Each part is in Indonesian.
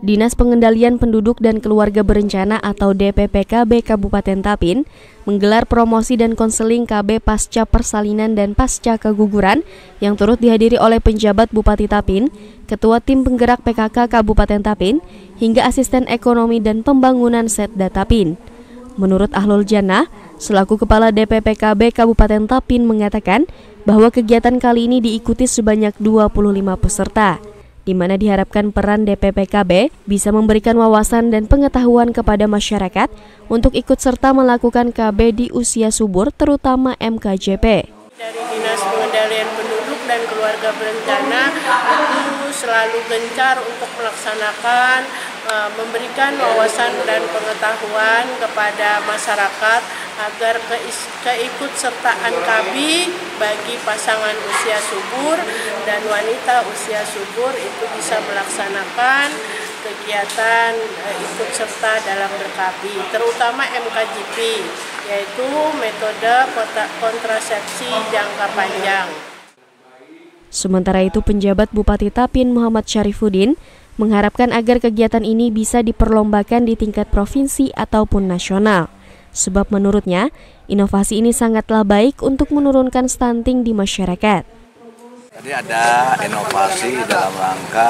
Dinas Pengendalian Penduduk dan Keluarga Berencana atau DPPKB Kabupaten Tapin menggelar promosi dan konseling KB pasca persalinan dan pasca keguguran yang turut dihadiri oleh penjabat Bupati Tapin, Ketua Tim Penggerak PKK Kabupaten Tapin, hingga Asisten Ekonomi dan Pembangunan Setda Tapin. Menurut Ahlul Jannah, selaku Kepala DPPKB Kabupaten Tapin mengatakan bahwa kegiatan kali ini diikuti sebanyak 25 peserta, di mana diharapkan peran DPPKB bisa memberikan wawasan dan pengetahuan kepada masyarakat untuk ikut serta melakukan KB di usia subur, terutama MKJP. Dari Dinas Pengendalian Penduduk dan Keluarga Berencana itu selalu gencar untuk melaksanakan, memberikan wawasan dan pengetahuan kepada masyarakat agar keikutsertaan KB bagi pasangan usia subur dan wanita usia subur itu bisa melaksanakan kegiatan ikut serta dalam ber-KB, terutama MKJP, yaitu metode kontrasepsi jangka panjang. Sementara itu, penjabat Bupati Tapin Muhammad Syarifuddin mengharapkan agar kegiatan ini bisa diperlombakan di tingkat provinsi ataupun nasional. Sebab menurutnya, inovasi ini sangatlah baik untuk menurunkan stunting di masyarakat. Tadi ada inovasi dalam rangka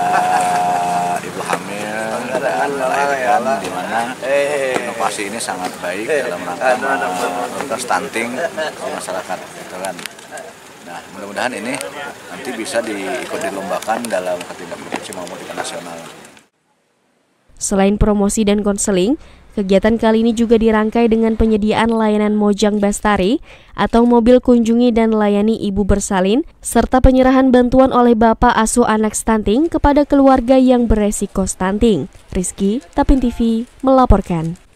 ibu hamil dan melahirkan, di mana inovasi ini sangat baik dalam rangka menurunkan stunting di masyarakat, gitu kan. Nah, mudah-mudahan ini nanti bisa diikut dilombakan dalam tingkat provinsi maupun tingkat nasional. Selain promosi dan konseling, kegiatan kali ini juga dirangkai dengan penyediaan layanan Mojang Bastari atau mobil kunjungi dan layani ibu bersalin, serta penyerahan bantuan oleh bapak asuh anak stunting kepada keluarga yang beresiko stunting. Rizky, Tapin TV, melaporkan.